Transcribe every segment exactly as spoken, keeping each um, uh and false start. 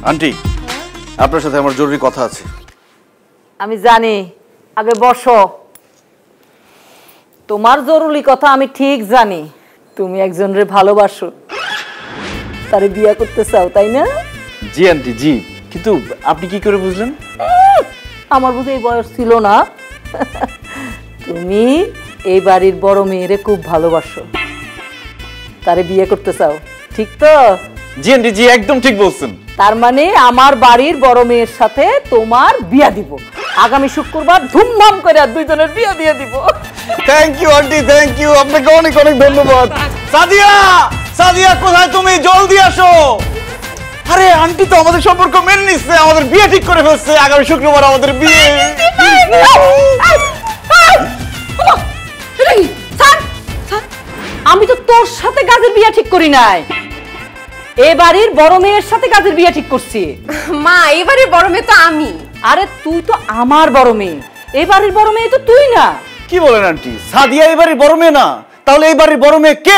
Aunty, আপনার সাথে আমার জরুরি কথা আছে। আমি জানি, আগে বসো। তোমার জরুরি কথা আমি ঠিক জানি। তুমি একজনরে ভালোবাসো, তারে বিয়ে করতে চাও, তাই না? জি আন্টি, জি। কিন্তু আপনি কি করে বুঝলেন? আমার বুঝে এই বয়স ছিল না। তুমি এই বাড়ির বড় মেয়েরে খুব ভালোবাসো, তারে বিয়ে করতে চাও, ঠিক তো? জি আন্টি, জি, একদম ঠিক বলছেন। তার মানে আমার বাড়ির বড় মেয়ের সাথে তোমার বিয়া দিব। আগামী শুক্রবার ধুমধাম করে দুইজনের বিয়া দিয়ে দিব। Thank you aunty, thank you, আপনাকে অনেক অনেক ধন্যবাদ। সাদিয়া, সাদিয়া কোথায় তুমি? জলদি আসো। আরে আন্টি তো আমাদের সম্পর্ক মেনে নিচ্ছে, আমাদের বিয়ে ঠিক করে ফেলছে। আগামী শুক্রবার আমাদের বিয়ে। আমি তো তোর সাথে গাজের বিয়া ঠিক করি নাই, এ বাড়ির বড় মেয়ের সাথে গাজের বিয়া ঠিক করছি। মা, এই বাড়ির বড় মেয়ে তো আমি। আরে তুই তো আমার বড় মেয়ে, এই বাড়ির বড় মেয়ে তো তুই না। কি বলেন আন্টি? সাদিয়া এই বাড়ির বড় মেয়ে না? তাহলে এই বাড়ির বড় মেয়ে কে?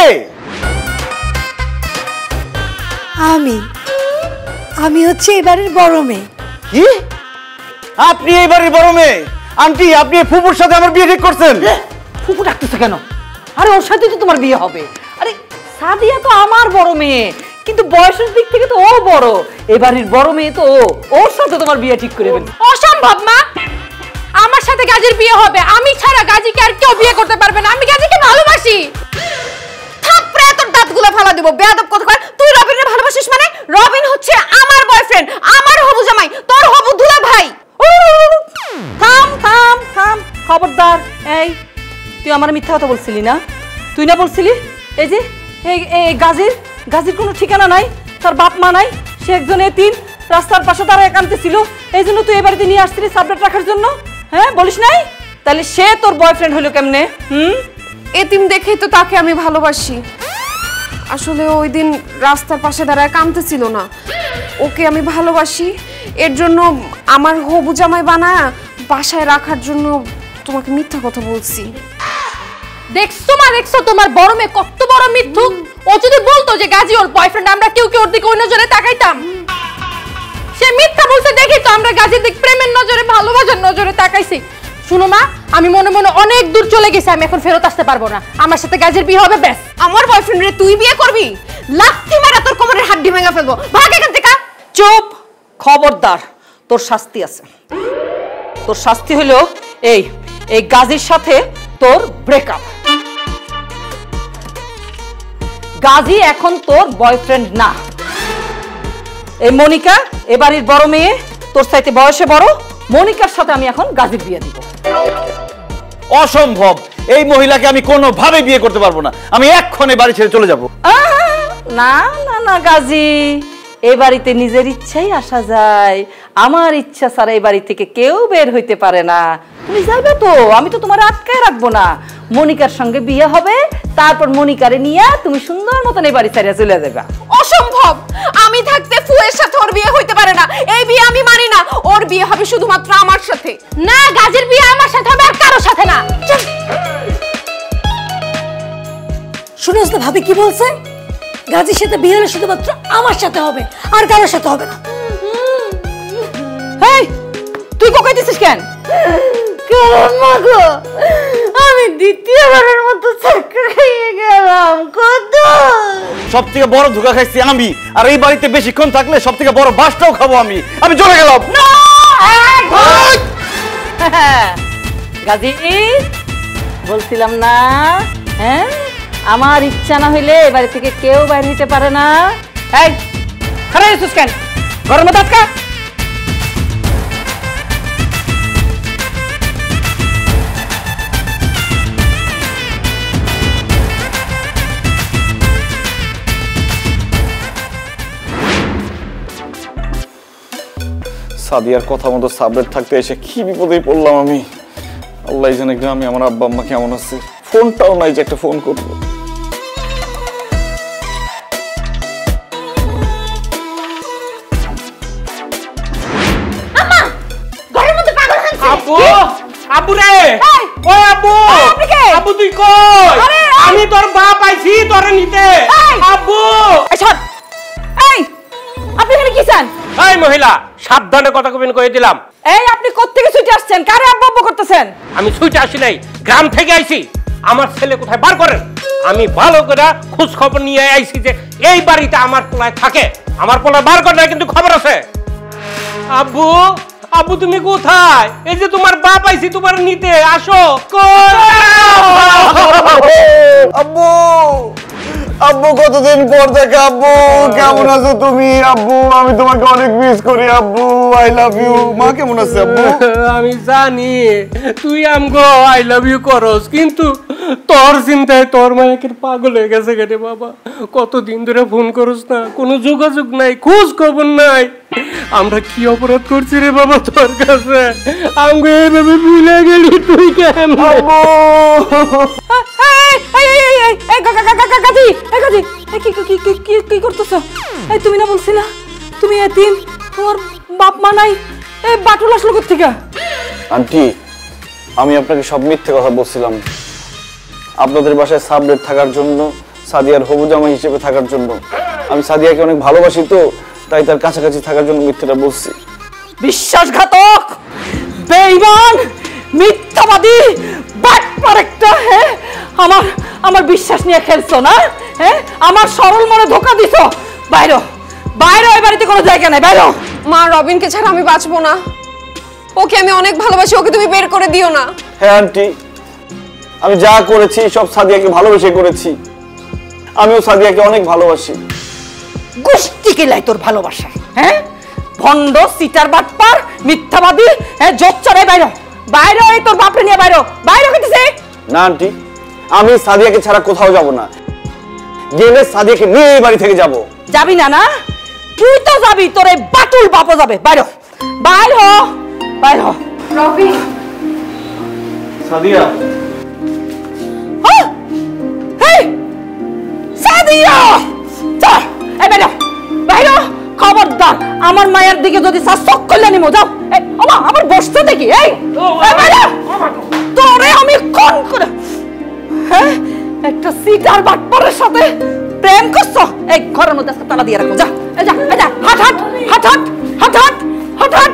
আমি আমি হচ্ছে এই বাড়ির বড় মেয়ে। কি? আপনি এই বাড়ির বড় মেয়ে? আন্টি, আপনি ফুপুর সাথে আমার বিয়ে ঠিক করছেন? ফুপু ডাকতেছে কেন? আরে ওর সাথে তো তোমার বিয়ে হবে। আরে সাদিয়া তো আমার বড় মেয়ে, কিন্তু বয়সের দিক থেকে তো ও বড়। এবারের বড় মেয়ে তো ও, ওর সাথে তোমার বিয়ে ঠিক করে ফেলি। অসম্ভব মা, আমার সাথে গাজীর বিয়ে হবে। আমি ছাড়া গাজীকে আর কেউ বিয়ে করতে পারবে না। আমি গাজীকে ভালোবাসি। থাপড়ে তোর দাঁতগুলো ফালা দেব। বেয়াদব কথা কয়। তুই রবিনের ভালোবাসিস মানে? রবিন হচ্ছে আমার বয়ফ্রেন্ড, আমার হবু জামাই, তোর হবু দুলা ভাই। থাম থাম থাম, খবরদার। এই তুই আমার মিথ্যা কথা বলছিলি না? তুই না বলছিলি এই যে এই গাজীর গাজীর কোনো ঠিকানা নাই, তার বাপ মা নাই, সে একজন এতিম, রাস্তার পাশে তারা একান্তে ছিল, এই জন্য তুই এ বাড়িতে নিয়ে আসছিলি সাবলেট রাখার জন্য? হ্যাঁ, বলিস নাই? তাহলে সে তোর বয়ফ্রেন্ড হলো কেমনে? হুম, এতিম দেখেই তো তাকে আমি ভালোবাসি। আসলে ওই দিন রাস্তার পাশে দাঁড়ায় কাঁদতেছিল না, ওকে আমি ভালোবাসি। এর জন্য আমার হবু জামাই বানায় বাসায় রাখার জন্য তোমাকে মিথ্যা কথা বলছি। দেখছো মা, দেখছো তোমার বড় মেয়ে কত বড় মিথ্যুক। ও যদি বলতো যে গাজী ওর বয়ফ্রেন্ড, আমরা কেউ কেউ ওর দিকে ওই নজরে তাকাইতাম? সে মিথ্যা বলছে দেখি তো আমরা গাজীর দিক প্রেমের নজরে, ভালোবাসার নজরে তাকাইছি। শুনো মা, আমি মনে মনে অনেক দূর চলে গেছি, আমি এখন ফেরত আসতে পারবো না। আমার সাথে গাজীর বিয়ে হবে, ব্যাস। আমার বয়ফ্রেন্ড রে তুই বিয়ে করবি? লাথি মারা তোর কোমরের হাড্ডি ভেঙে ফেলবো। ভাগ এখান থেকে। চুপ, খবরদার, তোর শাস্তি আছে। তোর শাস্তি হলো এই এই গাজীর সাথে তোর ব্রেকআপ। গাজী এখন তোর বয়ফ্রেন্ড না। এই মনিকা এ বাড়ির বড় মেয়ে, তোর চাইতে বয়সে বড়। মনিকার সাথে আমি এখন গাজীর বিয়ে দিব। অসম্ভব, এই মহিলাকে আমি কোনোভাবে বিয়ে করতে পারবো না। আমি এক্ষণে বাড়ি ছেড়ে চলে যাব। না না না গাজী, এ বাড়িতে নিজের ইচ্ছাই আসা যায়। আমার ইচ্ছা ছাড়া এই বাড়ি থেকে কেউ বের হইতে পারে না। তুমি যাবে তো, আমি তো তোমার আটকায় রাখবো না। মনিকার সঙ্গে বিয়ে হবে, তারপর মনিকারে নিয়ে তুমি সুন্দর মতন এই বাড়ি ছেড়ে চলে যাবে। অসম্ভব, আমি থাকতে ফুয়ের সাথে ওর বিয়ে হইতে পারে না। এই বিয়ে আমি মানি না। ওর বিয়ে হবে শুধুমাত্র আমার সাথে। না, গাজীর বিয়ে আমার সাথে হবে, আর কারোর সাথে না। শুনোস তো ভাবি কি বলছে? গাজীর সাথে বিয়ে হলে শুধুমাত্র আমার সাথে হবে, আর কারোর সাথে হবে না। হেই, তুই কোকাই দিছিস কেন? কারণ মাগো, আমি দ্বিতীয়বারের মতো চাকরি খেয়ে গেলাম। কত সব থেকে বড় ধোঁকা খাইছি আমি, আর এই বাড়িতে বেশিক্ষণ থাকলে সব থেকে বড় বাসটাও খাবো আমি। আমি চলে গেলাম। গাজী, বলছিলাম না, হ্যাঁ, আমার ইচ্ছা না হইলে এ বাড়ি থেকে কেউ বাইরে হইতে পারে না। এই খারাপ হইছিস কেন? ঘরের মধ্যে আটকা। সাদিয়ার কথা মতো সাবলেট থাকতে এসে কি বিপদে পড়লাম আমি। আল্লাহ জানে গ্রামে আমার আব্বা আম্মা কেমন আছে। ফোনটাও নাই যে একটা ফোন করবো। আব্বু, আব্বু রে, ওই আব্বু, আব্বু তুই কই? আমি তোর বাপ আইছি তোরে নিতে। আব্বু, এই আপনি এখানে কি চান? এই মহিলা সাবধানে কথা কবেন কয়ে দিলাম। এই আপনি কোত্থেকে ছুটে আসছেন? কারে আব্বু আব্বু করতেছেন? আমি ছুটে আসি নাই, গ্রাম থেকে আইছি। আমার ছেলে কোথায় বার করেন। আমি ভালো করে খোঁজ খবর নিয়ে আইছি যে এই বাড়িতে আমার পোলায় থাকে। আমার পোলায় বার করে কিন্তু খবর আছে। আব্বু আব্বু তুমি কোথায়? এই যে তোমার বাপ আইছি তোমার নিতে, আসো। আব্বু আব্বু কতদিন পর দেখা। আব্বু কেমন আছো তুমি? আব্বু আমি তোমাকে অনেক মিস করি। আব্বু আই লাভ ইউ। মা কেমন আছে আব্বু? আমি জানি তুই আমগো আই লাভ ইউ করস, কিন্তু তোর চিন্তায় তোর মায়ের পাগল হয়ে গেছে রে বাবা। কতদিন ধরে ফোন করস না, কোনো যোগাযোগ নাই, খোঁজ খবর নাই। আমরা কি অপরাধ করছি রে বাবা তোর কাছে? আমগো এইভাবে ভুলে গেলি তুই কেন? আব্বু এই এই এই এই গাগা গাগা গাগি এই গাজি এই কি কি কি কি কি করতেছো? এই তুমি না বলছিলা তুমি এতিম, তোমার বাপ মা নাই, এই বাটুল আসলো কোথা থেকে? আন্টি আমি আপনাকে সব মিথ্যে কথা বলছিলাম। আপনাদের বাসায় সাবলেট থাকার জন্য, সাদিয়ার হবু জামাই হিসেবে থাকার জন্য। আমি সাদিয়াকে অনেক ভালোবাসি, তো তাই তার কাছাকাছি থাকার জন্য মিথ্যেটা বলছি। বিশ্বাসঘাতক, বেঈমান, মিথ্যাবাদী, বাটপার একটা। হ্যাঁ আমার আমার বিশ্বাস নিয়ে খেলছো না? হ্যাঁ আমার সরল মনে ধোকা দিছো। বাইরো বাইরো, এই বাড়িতে কোনো জায়গা নাই, বাইরো। মা রবিনকে ছাড়া আমি বাঁচবো না। ওকে আমি অনেক ভালোবাসি, ওকে তুমি বের করে দিও না। হ্যাঁ আন্টি, আমি যা করেছি সব সাদিয়াকে ভালোবেসে করেছি। আমিও সাদিয়াকে অনেক ভালোবাসি। গোষ্ঠী কেলাই তোর ভালোবাসা? হ্যাঁ ভণ্ড, সিটার, বাটপার, মিথ্যাবাদী, হ্যাঁ জোচ্চরে। বাইরো বাইরো, এই তোর বাপরে নিয়ে বাইরো বাইরো কইতেছে। না আন্টি, আমি সাদিয়াকে ছাড়া কোথাও যাব না। গেলে সাদিয়াকে নিয়ে এই বাড়ি থেকে যাব। যাবি না? না তুই তো যাবি, তোর এই বাটুল বাপও যাবে। বাইরো বাইরো বাইরো। রবি সাদিয়া হ্যাঁ হেই সাদিয়া চল, এই বাইরো বাইরো। খবরদার আমার মায়ের দিকে যদি চোখ করলে নিমো। যাও। এই ওমা আমার বসতে দেখি। এই এই বাইরো, তোরে আমি কোন করে। হ্যাঁ একটা সিটার বাটপারের সাথে প্রেম করছো? এই ঘরের মধ্যে আজকে তালা দিয়ে রাখো। যা এই যা এই যা, হাট হাট হাট হাট হাট হাট হাট হাট।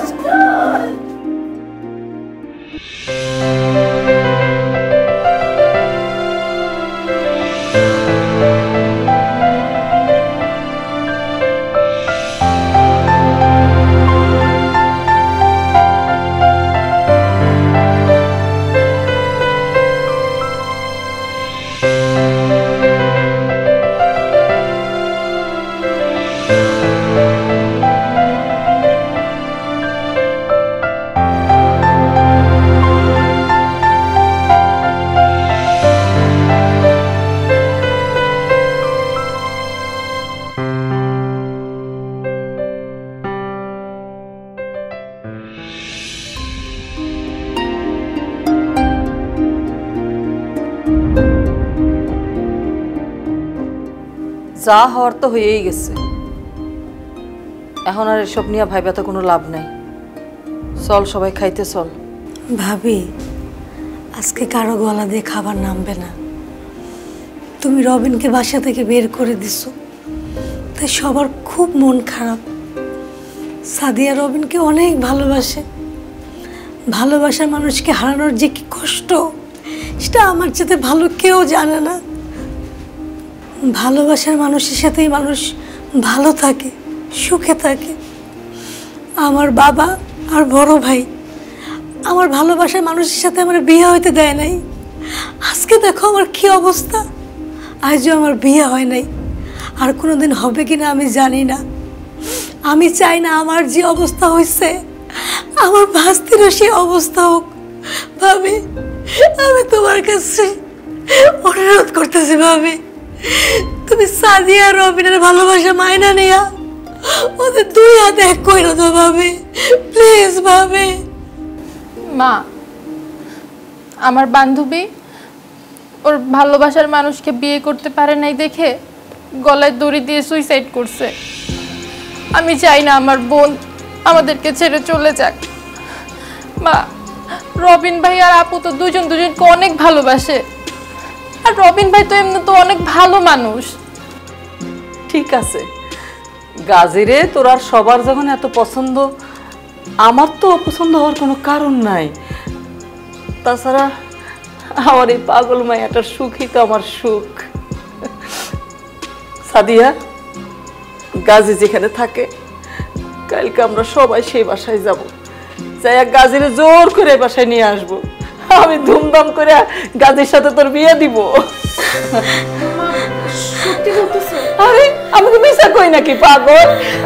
যা হওয়ার তো হয়েই গেছে, এখন আর এসব নিয়ে ভাইবা তো কোনো লাভ নাই। চল সবাই খাইতে চল। ভাবি আজকে কারো গলা দিয়ে খাবার নামবে না। তুমি রবিনকে বাসা থেকে বের করে দিছো, তাই সবার খুব মন খারাপ। সাদিয়া রবিনকে অনেক ভালোবাসে। ভালোবাসার মানুষকে হারানোর যে কি কষ্ট, সেটা আমার চেয়ে ভালো কেউ জানে না। ভালোবাসার মানুষের সাথেই মানুষ ভালো থাকে, সুখে থাকে। আমার বাবা আর বড় ভাই আমার ভালোবাসার মানুষের সাথে আমার বিয়ে হইতে দেয় নাই। আজকে দেখো আমার কি অবস্থা। আজও আমার বিয়ে হয় নাই, আর কোনোদিন হবে কিনা আমি জানি না। আমি চাই না আমার যে অবস্থা হয়েছে আমার ভাস্তিরও সেই অবস্থা হোক। ভাবি আমি তোমার কাছে অনুরোধ করতেছি, ভাবি তুমি সাদিয়া আর রবিনের ভালোবাসা মায়না নিয়া ওদের দুই হাতে এক কইরো তো ভাবি, প্লিজ ভাবি। মা, আমার বান্ধবী ওর ভালোবাসার মানুষকে বিয়ে করতে পারে নাই দেখে গলায় দড়ি দিয়ে সুইসাইড করছে। আমি চাই না আমার বোন আমাদেরকে ছেড়ে চলে যাক। মা, রবিন ভাই আর আপু তো দুজন দুজনকে অনেক ভালোবাসে, আর রবিন ভাই তো এমনি তো অনেক ভালো মানুষ। ঠিক আছে, গাজিরে তোর আর সবার যখন এত পছন্দ, আমার তো অপছন্দ হওয়ার কোনো কারণ নাই। তাছাড়া আমার এই পাগল মায়াটার সুখই তো আমার সুখ। সাদিয়া, গাজী যেখানে থাকে কালকে আমরা সবাই সেই বাসায় যাব, যাই এক গাজীরে জোর করে বাসায় নিয়ে আসবো। আমি ধুমধাম করে গাজীর সাথে তোর বিয়ে দিব। সত্যি বলতেছো? আরে আমি তো মিশা কই নাকি পাগল?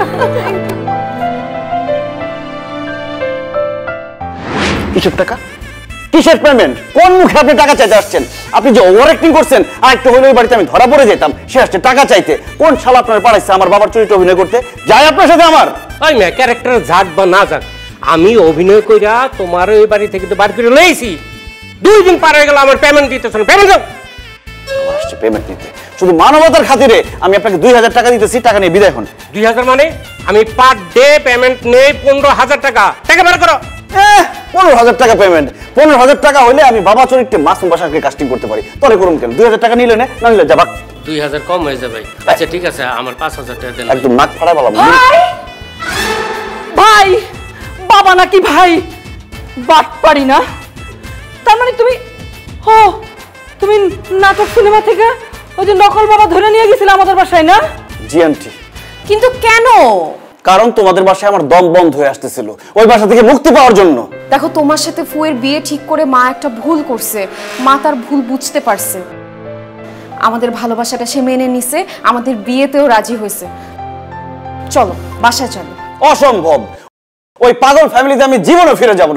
কিসের টাকা, কিসের পেমেন্ট? কোন মুখে আপনি টাকা চাইতে আসছেন? আপনি যে ওভার অ্যাক্টিং করছেন, আর একটু হলে ওই বাড়িতে আমি ধরা পড়ে যেতাম। সে আসছে টাকা চাইতে। কোন শালা আপনার পাঠাইছে আমার বাবার চরিত্রে অভিনয় করতে? যাই আপনার সাথে আমার। ওই মেয়ে ক্যারেক্টার যাক বা না যাক, আমি অভিনয় কইরা তোমার ওই বাড়ি থেকে তো বার করে লইছি। দুই দিন পার হয়ে গেল, আমার পেমেন্ট দিতেছ না। পেমেন্ট দাও। আমার আসছে পেমেন্ট নিতে, শুধু মানবতার খাতিরে আমি আপনাকে দুই হাজার টাকা দিতেছি। টাকা নিয়ে বিদায় হন। দুই হাজার মানে আমি পার ডে পেমেন্ট নেই পনেরো হাজার টাকা। টাকা বের করো। পনেরো হাজার টাকা পেমেন্ট? পনেরো হাজার টাকা হলে আমি বাবা চরিত্রে মাসুম বাসাকে কাস্টিং করতে পারি। তরে করুন কেন? দুই হাজার টাকা নিলে না, না নিলে যাবাক। দুই হাজার কম হয়ে যাবে। আচ্ছা ঠিক আছে, আমার পাঁচ হাজার টাকা দেন। একদম নাক ফাড়া বলা। ভাই ভাই, বাবা নাকি ভাই? বাট পারি না। তার মানে তুমি ও তুমি নাটক সিনেমা থেকে ওই যে নকল বাবা ধরে নিয়ে গেছিলে আমাদের বাসায়, না? জি আন্টি। কিন্তু কেন? কারণ তোমাদের বাসায় আমার দম বন্ধ হয়ে আসতেছিল, ওই বাসা থেকে মুক্তি পাওয়ার জন্য। দেখো, তোমার সাথে ফুয়ের বিয়ে ঠিক করে মা একটা ভুল করছে। মা তার ভুল বুঝতে পারছে। আমাদের ভালোবাসাটা সে মেনে নিছে, আমাদের বিয়েতেও রাজি হয়েছে। চলো বাসায় চলো। অসম্ভব। ওই পাগল ফ্যামিলিতে আমি জীবনে ফিরে যাব না।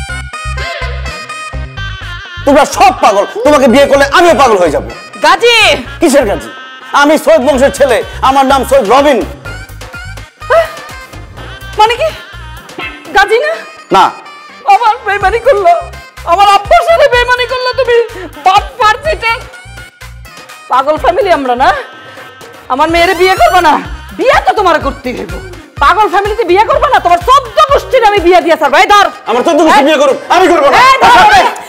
তোমরা সব পাগল। তোমাকে বিয়ে করলে আমিও পাগল হয়ে যাব। গাজী! কিসের গাজী? আমি সৈয়দ বংশের ছেলে, আমার নাম সৈয়দ রবিন। মানে কি গাজী না? না। আমার বেইমানি করলো, আমার আব্বার সাথে বেইমানি করলো তুমি। বাপ পারছিটা পাগল ফ্যামিলি আমরা, না? আমার মেয়ের বিয়ে করবে না? বিয়ে তো তোমার করতে হইব। পাগল ফ্যামিলিতে বিয়ে করবে না? তোমার চোদ্দ গোষ্ঠীর আমি বিয়ে দিয়ে ছাড়বো। এই ধর, আমার চোদ্দ গোষ্ঠী বিয়ে করুক, আমি করবো না।